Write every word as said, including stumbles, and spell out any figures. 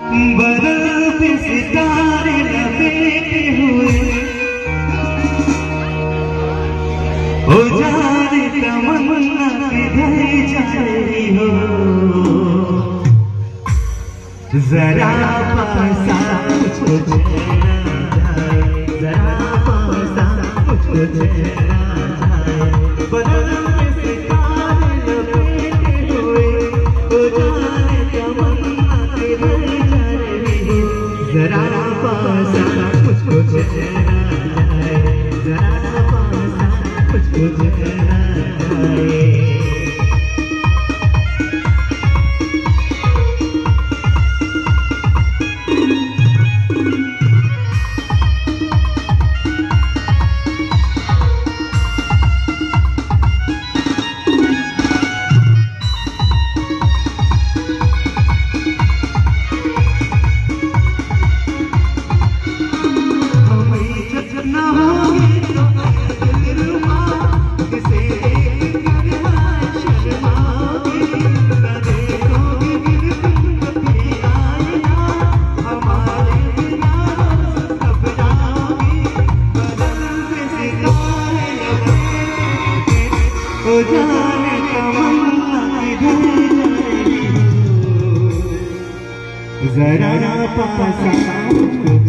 बर्फ सितारे लपेटे हुए हो जाने तमन्ना किधर जा रही हो, जरा पासा मुझको तेरा जाए, जरा पासा मुझको तेरा जाए। बर्फ सितारे लपेटे हुए हो जाने तमन्ना किधर जा रही हो, जरा पासा मुझको तेरा जाए, जरा पासा मुझको तेरा जाए। जाने तमन्ना किधर जा रही हो, जरा पासा मुझको